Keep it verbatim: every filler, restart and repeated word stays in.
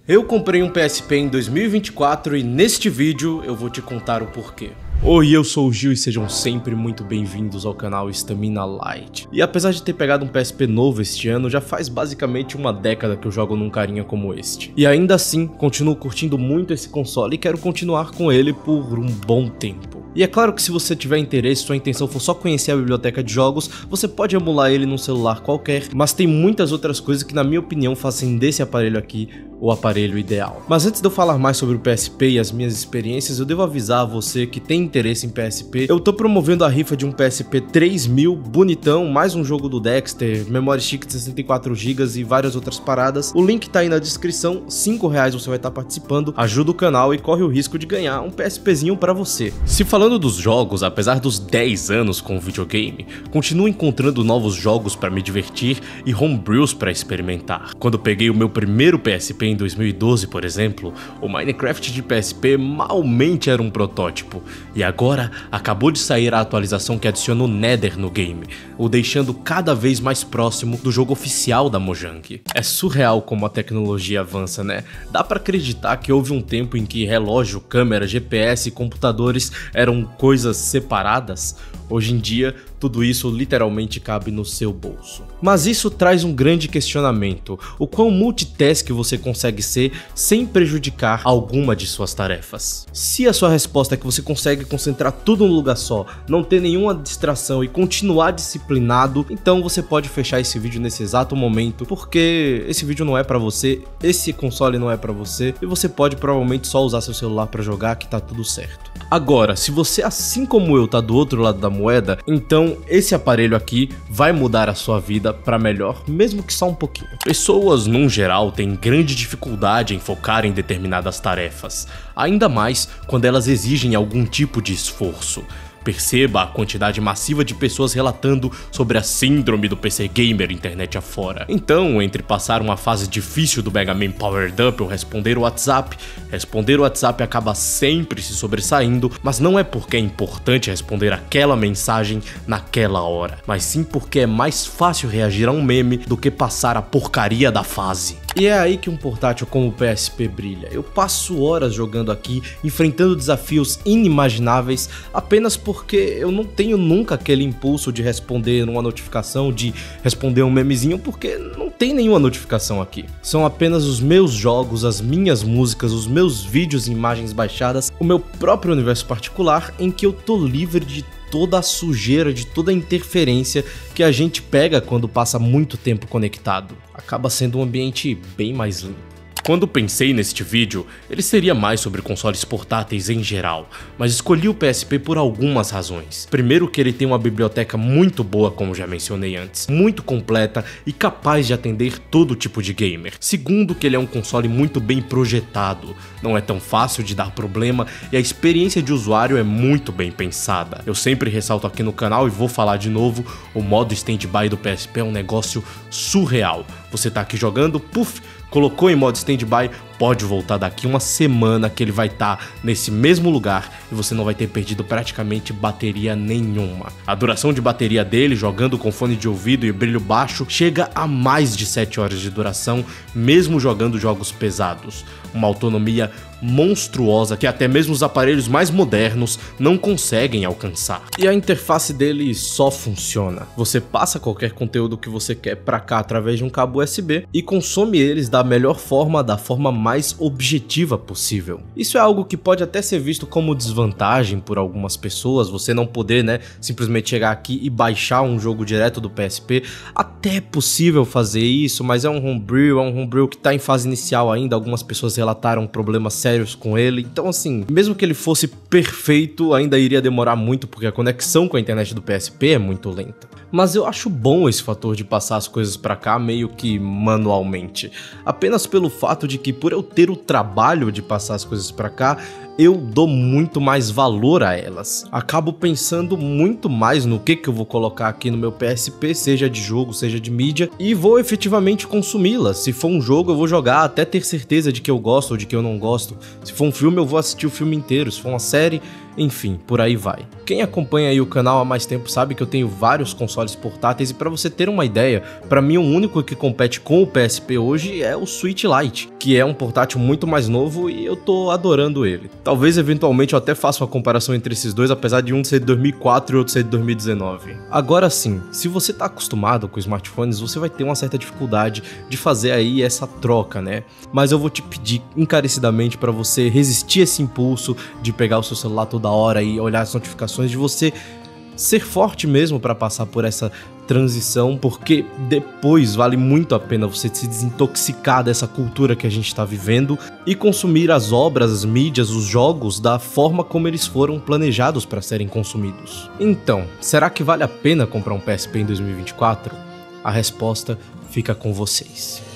Eu comprei um P S P em dois mil e vinte e quatro e neste vídeo eu vou te contar o porquê. Oi, eu sou o Gil e sejam sempre muito bem-vindos ao canal Stamina Light. E apesar de ter pegado um P S P novo este ano, já faz basicamente uma década que eu jogo num carinha como este. E ainda assim, continuo curtindo muito esse console e quero continuar com ele por um bom tempo. E é claro que se você tiver interesse, sua intenção for só conhecer a biblioteca de jogos, você pode emular ele num celular qualquer, mas tem muitas outras coisas que na minha opinião fazem desse aparelho aqui o aparelho ideal. Mas antes de eu falar mais sobre o P S P e as minhas experiências, eu devo avisar a você que tem interesse em P S P, eu tô promovendo a rifa de um P S P três mil bonitão, mais um jogo do Dexter, memória stick de sessenta e quatro gigas e várias outras paradas. O link tá aí na descrição, cinco reais você vai estar participando, ajuda o canal e corre o risco de ganhar um PSPzinho pra você. Se falando dos jogos, apesar dos dez anos com o videogame, continuo encontrando novos jogos pra me divertir e homebrews pra experimentar. Quando peguei o meu primeiro P S P em dois mil e doze, por exemplo, o Minecraft de P S P malmente era um protótipo, e agora acabou de sair a atualização que adiciona o Nether no game, o deixando cada vez mais próximo do jogo oficial da Mojang. É surreal como a tecnologia avança, né? Dá pra acreditar que houve um tempo em que relógio, câmera, G P S e computadores eram coisas separadas. Hoje em dia, tudo isso literalmente cabe no seu bolso. Mas isso traz um grande questionamento: o quão multitask você consegue ser sem prejudicar alguma de suas tarefas? Se a sua resposta é que você consegue concentrar tudo num lugar só, não ter nenhuma distração e continuar disciplinado, então você pode fechar esse vídeo nesse exato momento, porque esse vídeo não é pra você, esse console não é pra você, e você pode provavelmente só usar seu celular pra jogar que tá tudo certo. Agora, se você, assim como eu, tá do outro lado da moeda, então esse aparelho aqui vai mudar a sua vida para melhor, mesmo que só um pouquinho. Pessoas, num geral, têm grande dificuldade em focar em determinadas tarefas, ainda mais quando elas exigem algum tipo de esforço. Perceba a quantidade massiva de pessoas relatando sobre a síndrome do P C Gamer internet afora. Então, entre passar uma fase difícil do Mega Man Powered Up ou responder o WhatsApp, responder o WhatsApp acaba sempre se sobressaindo, mas não é porque é importante responder aquela mensagem naquela hora, mas sim porque é mais fácil reagir a um meme do que passar a porcaria da fase. E é aí que um portátil como o P S P brilha. Eu passo horas jogando aqui, enfrentando desafios inimagináveis, apenas porque eu não tenho nunca aquele impulso de responder uma notificação, de responder um memezinho, porque não tem nenhuma notificação aqui. São apenas os meus jogos, as minhas músicas, os meus vídeos e imagens baixadas, o meu próprio universo particular em que eu tô livre de toda a sujeira, de toda a interferência que a gente pega quando passa muito tempo conectado. Acaba sendo um ambiente bem mais limpo. Quando pensei neste vídeo, ele seria mais sobre consoles portáteis em geral, mas escolhi o P S P por algumas razões. Primeiro, que ele tem uma biblioteca muito boa, como já mencionei antes, muito completa e capaz de atender todo tipo de gamer. Segundo, que ele é um console muito bem projetado, não é tão fácil de dar problema e a experiência de usuário é muito bem pensada. Eu sempre ressalto aqui no canal e vou falar de novo, o modo standby do P S P é um negócio surreal. Você tá aqui jogando, puf, colocou em modo standby, pode voltar daqui uma semana que ele vai estar tá nesse mesmo lugar e você não vai ter perdido praticamente bateria nenhuma. A duração de bateria dele, jogando com fone de ouvido e brilho baixo, chega a mais de sete horas de duração, mesmo jogando jogos pesados. Uma autonomia monstruosa que até mesmo os aparelhos mais modernos não conseguem alcançar. E a interface dele só funciona. Você passa qualquer conteúdo que você quer pra cá através de um cabo U S B e consome eles da melhor forma, da forma mais objetiva possível. Isso é algo que pode até ser visto como desvantagem por algumas pessoas, você não poder, né, simplesmente chegar aqui e baixar um jogo direto do P S P. Até é possível fazer isso, mas é um homebrew, é um homebrew que tá em fase inicial ainda, algumas pessoas relataram problemas sérios com ele, então assim, mesmo que ele fosse perfeito, ainda iria demorar muito porque a conexão com a internet do P S P é muito lenta. Mas eu acho bom esse fator de passar as coisas pra cá meio que manualmente, apenas pelo fato de que por eu ter o trabalho de passar as coisas pra cá, eu dou muito mais valor a elas. Acabo pensando muito mais no que que eu vou colocar aqui no meu P S P, seja de jogo, seja de mídia, e vou efetivamente consumi-las. Se for um jogo, eu vou jogar até ter certeza de que eu gosto ou de que eu não gosto. Se for um filme, eu vou assistir o filme inteiro. Se for uma série, enfim, por aí vai. Quem acompanha aí o canal há mais tempo sabe que eu tenho vários consoles portáteis e para você ter uma ideia, para mim o único que compete com o P S P hoje é o Switch Lite, que é um portátil muito mais novo e eu tô adorando ele. Talvez eventualmente eu até faça uma comparação entre esses dois, apesar de um ser de dois mil e quatro e outro ser de dois mil e dezenove. Agora sim, se você tá acostumado com smartphones, você vai ter uma certa dificuldade de fazer aí essa troca, né? Mas eu vou te pedir encarecidamente para você resistir esse impulso de pegar o seu celular toda hora e olhar as notificações, de você ser forte mesmo para passar por essa transição, porque depois vale muito a pena você se desintoxicar dessa cultura que a gente está vivendo e consumir as obras, as mídias, os jogos da forma como eles foram planejados para serem consumidos. Então, será que vale a pena comprar um P S P em dois mil e vinte e quatro? A resposta fica com vocês.